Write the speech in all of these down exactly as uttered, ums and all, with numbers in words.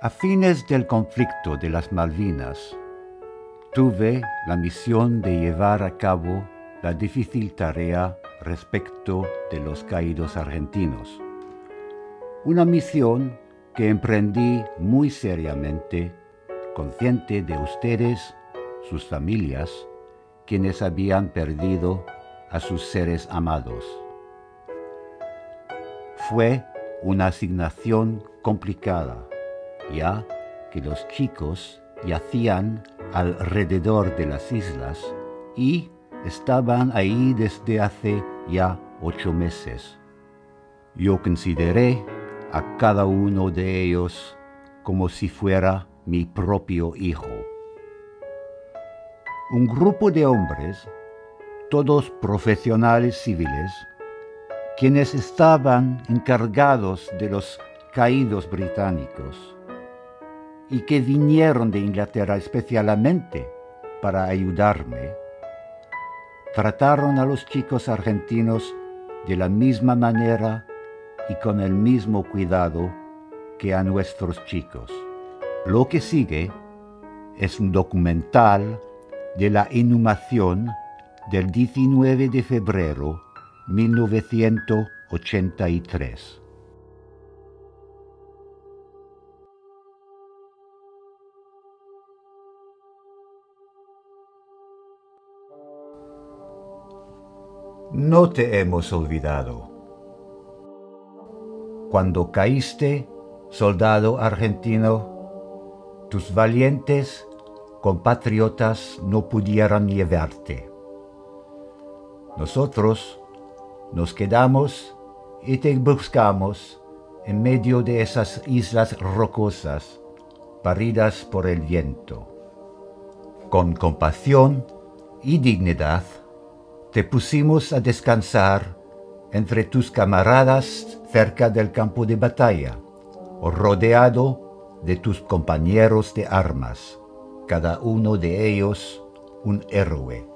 A fines del conflicto de las Malvinas, tuve la misión de llevar a cabo la difícil tarea respecto de los caídos argentinos. Una misión que emprendí muy seriamente, consciente de ustedes, sus familias, quienes habían perdido a sus seres amados. Fue una asignación complicada, ya que los chicos yacían alrededor de las islas y estaban ahí desde hace ya ocho meses. Yo consideré a cada uno de ellos como si fuera mi propio hijo. Un grupo de hombres, todos profesionales civiles, quienes estaban encargados de los caídos británicos y que vinieron de Inglaterra especialmente para ayudarme, trataron a los chicos argentinos de la misma manera y con el mismo cuidado que a nuestros chicos. Lo que sigue es un documental de la inhumación del diecinueve de febrero de mil novecientos ochenta y tres. No te hemos olvidado. Cuando caíste, soldado argentino, tus valientes compatriotas no pudieron llevarte. Nosotros nos quedamos y te buscamos en medio de esas islas rocosas, paridas por el viento. Con compasión y dignidad, te pusimos a descansar entre tus camaradas cerca del campo de batalla, o rodeado de tus compañeros de armas, cada uno de ellos un héroe.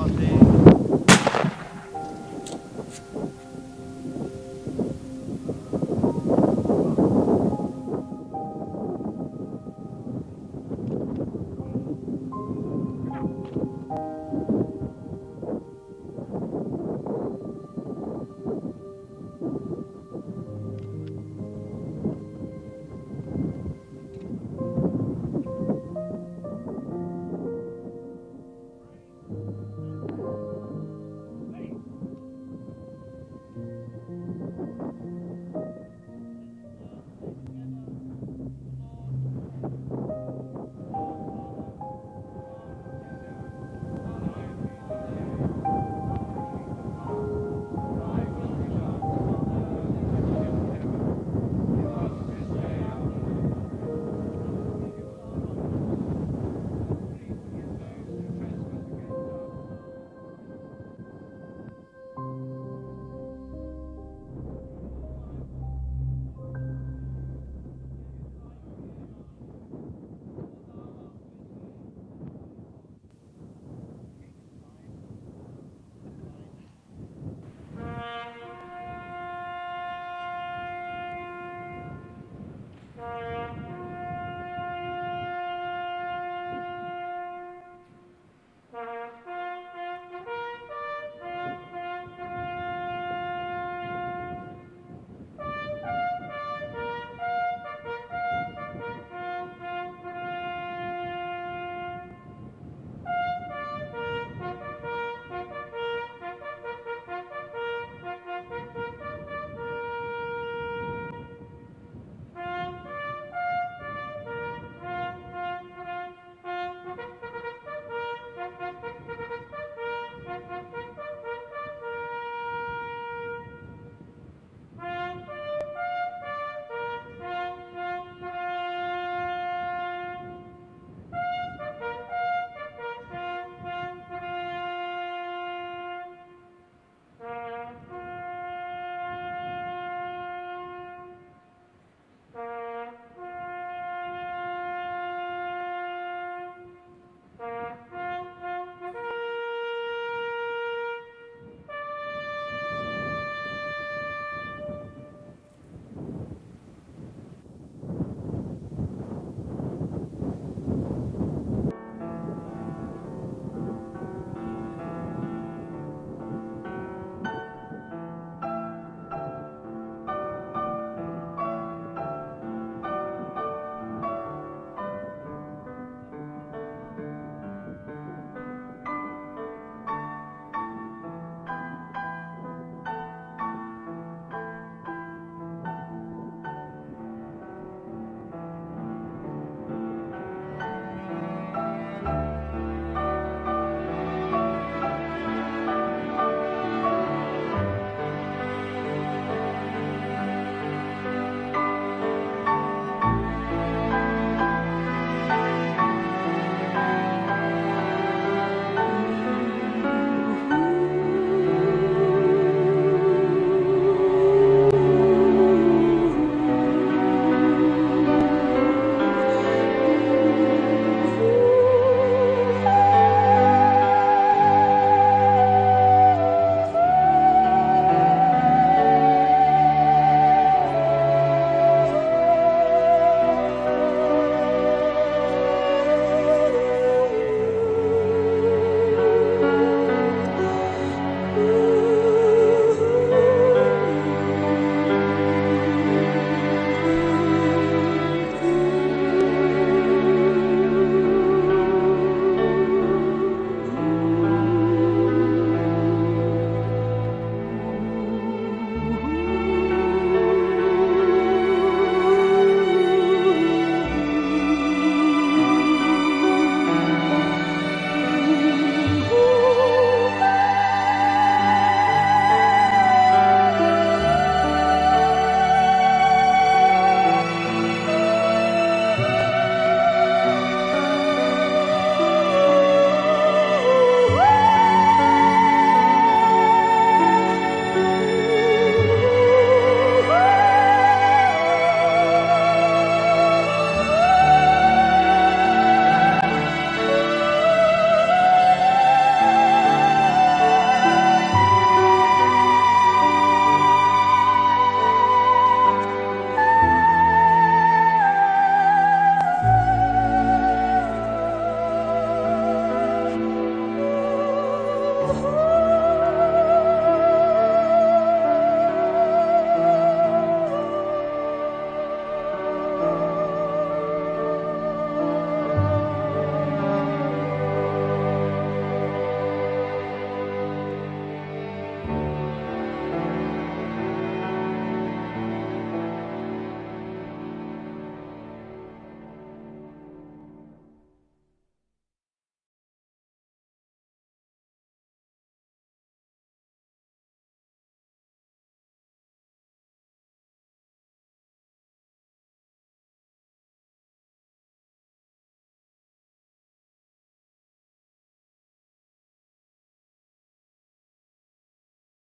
Amén.